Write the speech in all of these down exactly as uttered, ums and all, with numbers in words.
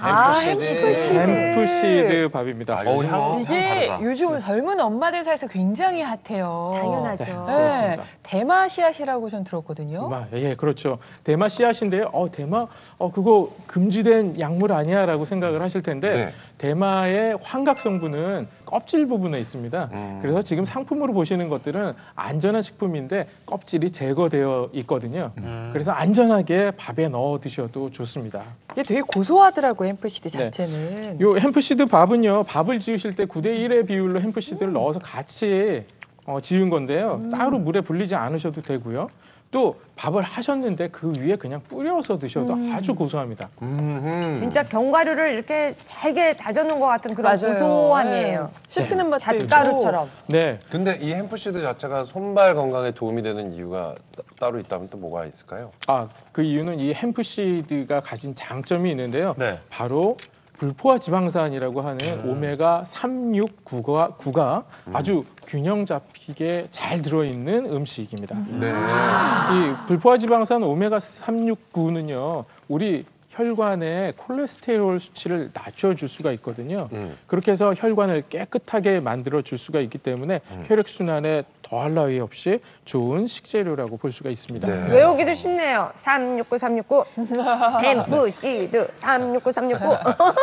아, 햄프시드. 햄프시드 밥입니다. 아, 요즘 뭐 이게 다르다. 요즘 젊은 엄마들 사이에서 굉장히 핫해요. 당연하죠. 네, 네, 그렇습니다. 대마 씨앗이라고 전 들었거든요. 아, 예, 그렇죠. 대마 씨앗인데요. 어, 대마, 어, 그거 금지된 약물 아니야라고 생각을 하실 텐데 네. 대마의 환각 성분은 껍질 부분에 있습니다. 음. 그래서 지금 상품으로 보시는 것들은 안전한 식품인데 껍질이 제거되어 있거든요. 음. 그래서 안전하게 밥에 넣어 드셔도 좋습니다. 이게 되게 고소하더라고요, 햄프시드 네. 자체는. 요 햄프시드 밥은요, 밥을 지으실 때 구 대 일의 비율로 햄프시드를 넣어서 같이 어, 지은 건데요. 따로 물에 불리지 않으셔도 되고요. 또 밥을 하셨는데 그 위에 그냥 뿌려서 드셔도 아주 고소합니다. 음흠. 진짜 견과류를 이렇게 잘게 다져놓은 것 같은 그런 맞아요. 고소함이에요. 네. 씹히는 맛도 잣가루처럼. 네, 근데 이 햄프시드 자체가 손발 건강에 도움이 되는 이유가 따, 따로 있다면 또 뭐가 있을까요? 아, 그 이유는 이 햄프시드가 가진 장점이 있는데요. 네. 바로 불포화 지방산이라고 하는 오메가 삼, 육, 구가, 구가 아주 균형 잡히게 잘 들어있는 음식입니다. 네. 이 불포화 지방산 오메가 삼, 육, 구는요. 우리 혈관의 콜레스테롤 수치를 낮춰줄 수가 있거든요. 음. 그렇게 해서 혈관을 깨끗하게 만들어줄 수가 있기 때문에 혈액순환에 더할 나위 없이 좋은 식재료라고 볼 수가 있습니다. 네. 외우기도 쉽네요. 삼육구 삼육구 햄프시드 삼육구 삼육구.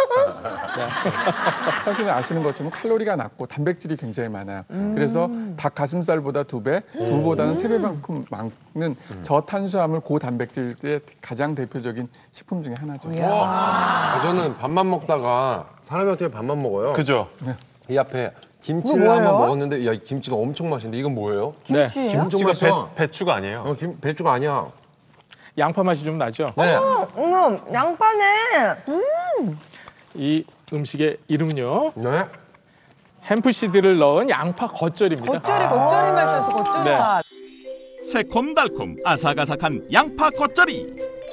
사실은 아시는 것처럼 칼로리가 낮고 단백질이 굉장히 많아요. 그래서 닭 가슴살보다 두 배, 두보다는 세 배만큼 많은 저탄수화물 고단백질의 가장 대표적인 식품 중에 하나죠. 아, 저는 밥만 먹다가 사람이 어떻게 밥만 먹어요? 그죠? 이 앞에 김치를 이거 한번 뭐예요? 먹었는데 야, 이 김치가 엄청 맛있는데 이건 뭐예요? 김치예요? 엄청 김치가 맛있어. 배, 배추가 아니에요. 어, 김, 배추가 아니야. 양파 맛이 좀 나죠? 네. 음, 양파네. 이 음식의 이름은요. 네. 햄프시드를 넣은 양파 겉절입니다. 겉절이 겉절이 맛이어서 겉절이 네. 맛. 새콤달콤 아삭아삭한 양파 겉절이.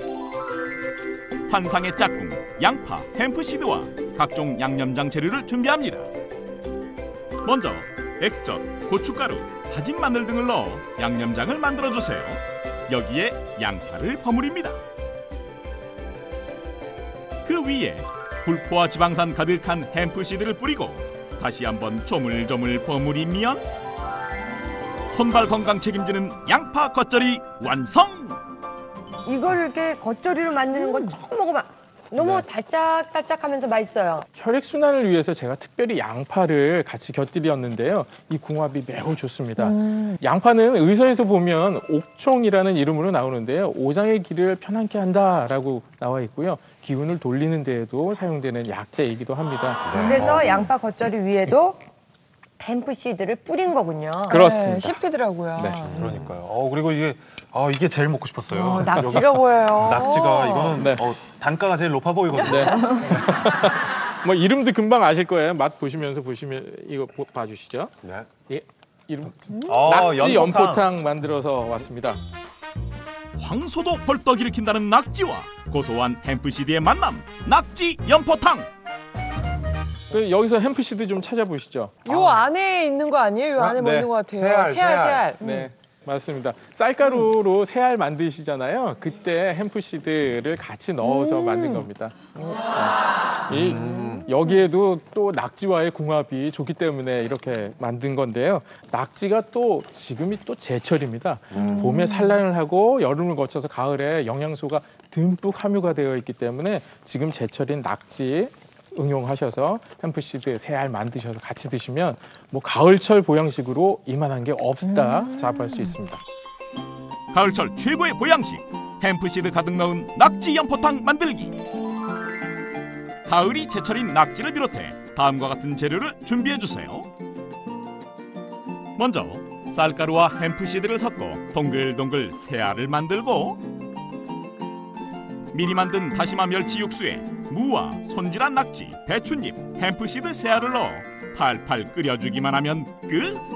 환상의 짝꿍 양파, 햄프시드와 각종 양념장 재료를 준비합니다. 먼저 액젓, 고춧가루, 다진 마늘 등을 넣어 양념장을 만들어주세요. 여기에 양파를 버무립니다. 그 위에 불포화 지방산 가득한 햄프시드를 뿌리고 다시 한번 조물조물 버무리면 손발 건강 책임지는 양파 겉절이 완성! 이걸 이렇게 겉절이로 만드는 건 처음 먹어봐. 너무 달짝달짝하면서 맛있어요. 혈액순환을 위해서 제가 특별히 양파를 같이 곁들였는데요. 이 궁합이 매우 좋습니다. 양파는 의서에서 보면 옥총이라는 이름으로 나오는데요. 오장의 길을 편안케 한다라고 나와 있고요. 기운을 돌리는 데에도 사용되는 약재이기도 합니다. 그래서 양파 겉절이 위에도 햄프시드를 뿌린 거군요. 그렇습니다. 네, 씹히더라고요. 네. 그러니까요. 어, 그리고 이게 아, 이게 제일 먹고 싶었어요. 어, 낙지가 보여요. 낙지가 이거는 네. 어, 단가가 제일 높아 보이거든요. 네. 뭐 이름도 금방 아실 거예요. 맛 보시면서 보시면 이거 보- 봐주시죠. 네. 예, 이름 아, 낙지 연포탕. 연포탕 만들어서 왔습니다. 황소도 벌떡 일으킨다는 낙지와 고소한 햄프시드의 만남 낙지 연포탕. 그 여기서 햄프시드 좀 찾아보시죠. 요 안에 있는 거 아니에요? 요 안에 뭐 네. 있는 것 같아요. 새알, 새알, 새알. 새알. 네, 맞습니다. 쌀가루로 새알 만드시잖아요. 그때 햄프시드를 같이 넣어서 만든 겁니다. 네. 이, 여기에도 또 낙지와의 궁합이 좋기 때문에 이렇게 만든 건데요. 낙지가 또 지금이 또 제철입니다. 봄에 산란을 하고 여름을 거쳐서 가을에 영양소가 듬뿍 함유가 되어 있기 때문에 지금 제철인 낙지 응용하셔서 햄프시드 새알 만드셔서 같이 드시면 뭐 가을철 보양식으로 이만한 게 없다 자부할 수 있습니다. 가을철 최고의 보양식 햄프시드 가득 넣은 낙지 연포탕 만들기. 가을이 제철인 낙지를 비롯해 다음과 같은 재료를 준비해 주세요. 먼저 쌀가루와 햄프시드를 섞어 동글동글 새알을 만들고 미리 만든 다시마 멸치 육수에 무와 손질한 낙지, 배춧잎, 햄프시드 새알을 넣어 팔팔 끓여주기만 하면 끝!